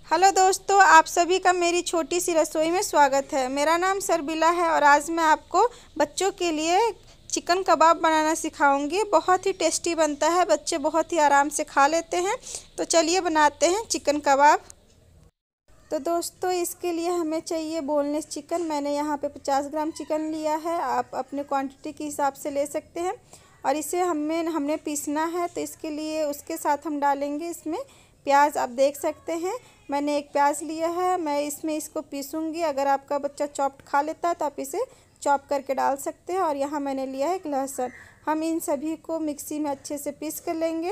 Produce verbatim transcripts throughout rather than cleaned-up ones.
Hello दोस्तों, आप सभी का मेरी छोटी सी रसोई में स्वागत है। मेरा नाम सरबिला है और आज मैं आपको बच्चों के लिए चिकन कबाब बनाना सिखाऊंगी। बहुत ही टेस्टी बनता है, बच्चे बहुत ही आराम से खा लेते हैं। तो चलिए बनाते हैं चिकन कबाब। तो दोस्तों, इसके लिए हमें चाहिए बोनलेस चिकन। मैंने यहाँ पे पचास ग्राम चिकन लिया है, आप अपने क्वांटिटी के हिसाब से ले सकते हैं। और इसे हमें हमने पीसना है, तो इसके लिए उसके साथ हम डालेंगे इसमें प्याज। आप देख सकते हैं मैंने एक प्याज लिया है, मैं इसमें इसको पीसूँगी। अगर आपका बच्चा चॉप्ड खा लेता है तो आप इसे चॉप करके डाल सकते हैं। और यहाँ मैंने लिया है एक लहसुन। हम इन सभी को मिक्सी में अच्छे से पीस कर लेंगे।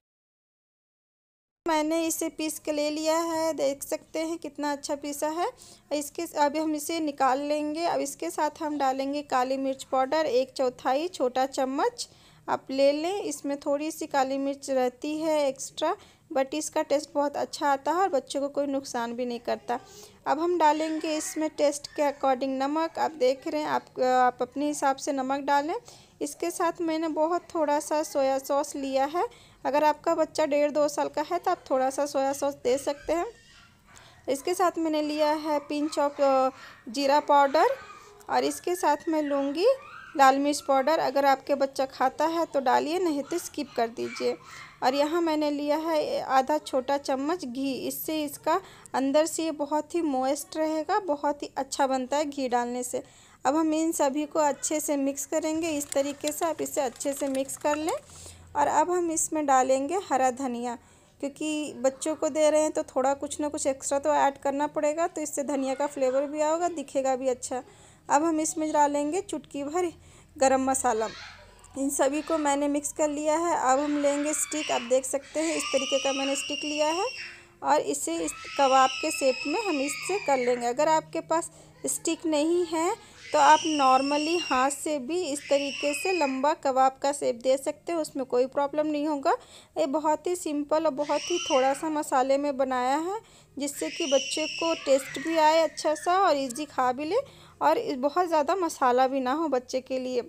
मैंने इसे पीस के ले लिया है, देख सकते हैं कितना अच्छा पीसा है। इसके अब हम इसे निकाल लेंगे। अब इसके साथ हम डालेंगे काली मिर्च पाउडर, एक चौथाई छोटा चम्मच आप ले लें। इसमें थोड़ी सी काली मिर्च रहती है एक्स्ट्रा, बट इसका टेस्ट बहुत अच्छा आता है और बच्चों को कोई नुकसान भी नहीं करता। अब हम डालेंगे इसमें टेस्ट के अकॉर्डिंग नमक। आप देख रहे हैं, आप आप अपने हिसाब से नमक डालें। इसके साथ मैंने बहुत थोड़ा सा सोया सॉस लिया है। अगर आपका बच्चा डेढ़ दो साल का है तो आप थोड़ा सा सोया सॉस दे सकते हैं। इसके साथ मैंने लिया है पिंच ऑफ जीरा पाउडर और इसके साथ मैं लूँगी लाल मिर्च पाउडर। अगर आपके बच्चा खाता है तो डालिए, नहीं तो स्किप कर दीजिए। और यहाँ मैंने लिया है आधा छोटा चम्मच घी। इससे इसका अंदर से ये बहुत ही मॉइस्ट रहेगा, बहुत ही अच्छा बनता है घी डालने से। अब हम इन सभी को अच्छे से मिक्स करेंगे। इस तरीके से आप इसे अच्छे से मिक्स कर लें। और अब हम इसमें डालेंगे हरा धनिया, क्योंकि बच्चों को दे रहे हैं तो थोड़ा कुछ ना कुछ एक्स्ट्रा तो ऐड करना पड़ेगा, तो इससे धनिया का फ्लेवर भी आएगा, दिखेगा भी अच्छा। अब हम इसमें डालेंगे चुटकी भर गरम मसाला। इन सभी को मैंने मिक्स कर लिया है। अब हम लेंगे स्टिक। आप देख सकते हैं इस तरीके का मैंने स्टिक लिया है और इसे इस कबाब के शेप में हम इससे कर लेंगे। अगर आपके पास स्टिक नहीं है तो आप नॉर्मली हाथ से भी इस तरीके से लंबा कबाब का शेप दे सकते हैं, उसमें कोई प्रॉब्लम नहीं होगा। ये बहुत ही सिंपल और बहुत ही थोड़ा सा मसाले में बनाया है, जिससे कि बच्चे को टेस्ट भी आए अच्छा सा और इजी खा भी ले, और बहुत ज़्यादा मसाला भी ना हो बच्चे के लिए।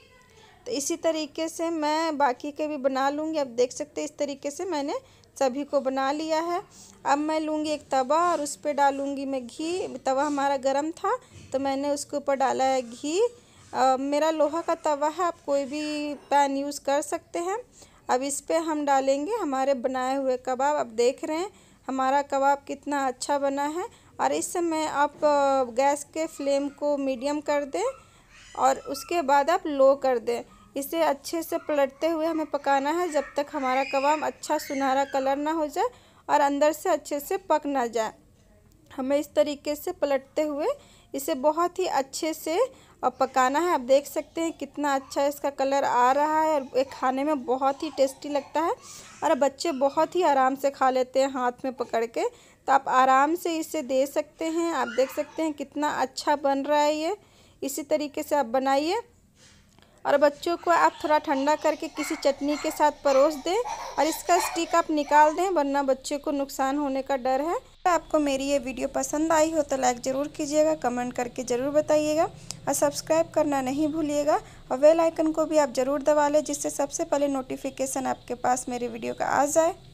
तो इसी तरीके से मैं बाकी के भी बना लूँगी। अब देख सकते हैं इस तरीके से मैंने सभी को बना लिया है। अब मैं लूँगी एक तवा और उस पर डालूँगी मैं घी। तवा हमारा गरम था तो मैंने उसके ऊपर डाला है घी। आ, मेरा लोहा का तवा है, आप कोई भी पैन यूज़ कर सकते हैं। अब इस पर हम डालेंगे हमारे बनाए हुए कबाब। अब देख रहे हैं हमारा कबाब कितना अच्छा बना है। और इस समय आप गैस के फ्लेम को मीडियम कर दें और उसके बाद आप लो कर दें। इसे अच्छे से पलटते हुए हमें पकाना है जब तक हमारा कबाब अच्छा सुनहरा कलर ना हो जाए और अंदर से अच्छे से पक ना जाए। हमें इस तरीके से पलटते हुए इसे बहुत ही अच्छे से पकाना है। आप देख सकते हैं कितना अच्छा इसका कलर आ रहा है और ये खाने में बहुत ही टेस्टी लगता है और बच्चे बहुत ही आराम से खा लेते हैं हाथ में पकड़ के। तो आप आराम से इसे दे सकते हैं। आप देख सकते हैं कितना अच्छा बन रहा है ये। इसी तरीके से आप बनाइए और बच्चों को आप थोड़ा ठंडा करके किसी चटनी के साथ परोस दें और इसका स्टिक आप निकाल दें, वरना बच्चे को नुकसान होने का डर है। अगर आपको मेरी ये वीडियो पसंद आई हो तो लाइक ज़रूर कीजिएगा, कमेंट करके ज़रूर बताइएगा और सब्सक्राइब करना नहीं भूलिएगा। और बेल आइकन को भी आप ज़रूर दबा लें, जिससे सबसे पहले नोटिफिकेशन आपके पास मेरे वीडियो का आ जाए।